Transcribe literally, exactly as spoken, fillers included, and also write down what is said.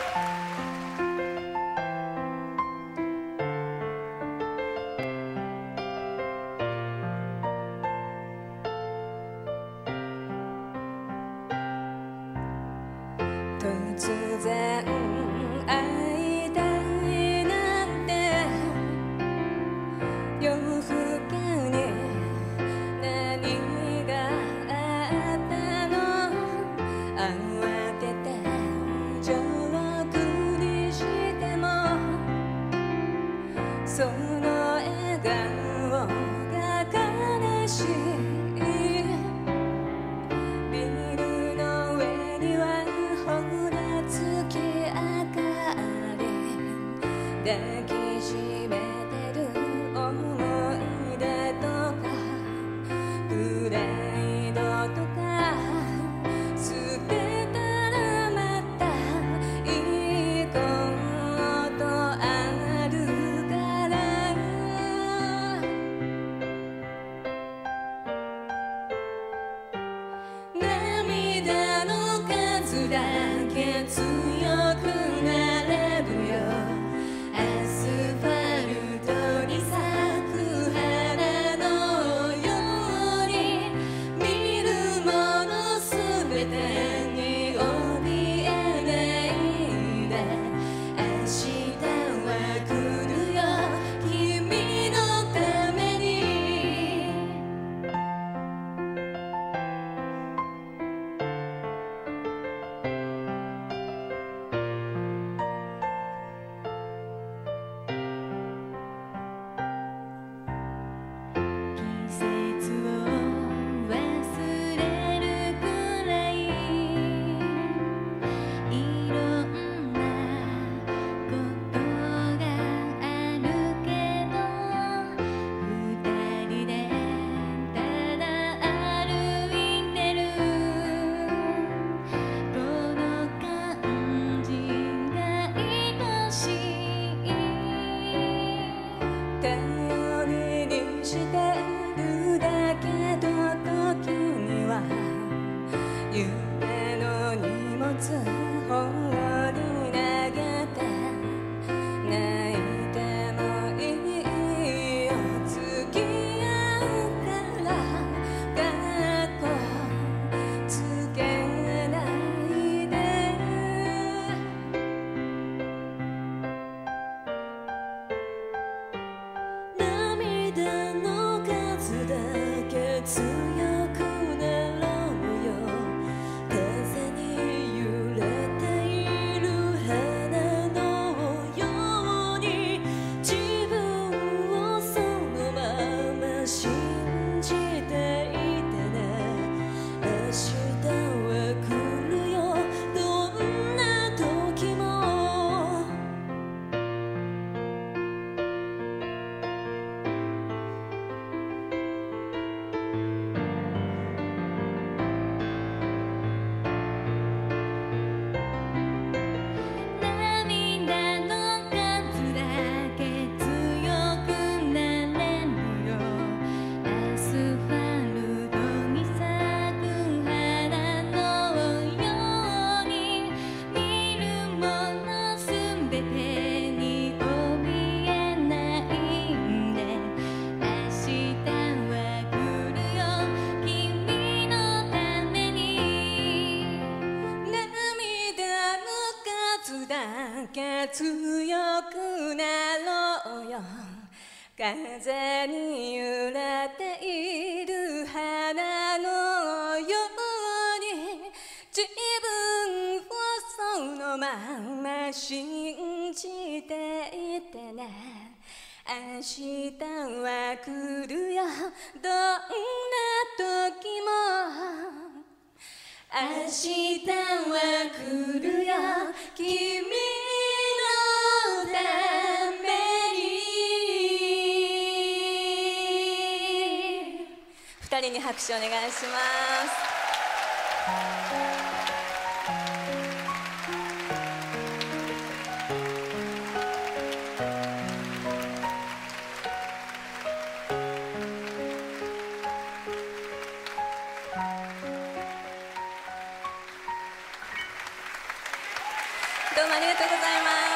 突然会いたいなんて夜更けに何があったの慌ててジョークにしてもその笑顔が悲しいビルの上にはほら月明かり抱きしめてる思い出とかプライドとか捨てたらまたいいことあるから涙の数だけ強くなれるよアスファルトに咲く花のように見るものすべてに怯えないで明日は来るよ君のために季節を忘れるくらいいろんなことがあるけど二人でただ歩いてるこの感じが愛しい頼りにしてるだけど時には夢の荷物放り投げて泣いてもいいよ付き合うからかっこつけないで涙の数だけ強くなろうよ風に揺れている花のように自分をそのまま信じていてね明日は来るよどんな時も涙の数だけ強くなれるよアスファルトに咲く花のように見るものすべてに怯えないで明日は来るよ君のために涙の数だけ強くなろうよ風に揺れている花のように自分をそのまま信じていてね明日は来るよどんな時も明日は来るよ君のために二人に拍手お願いします。どどうもありがとうございます。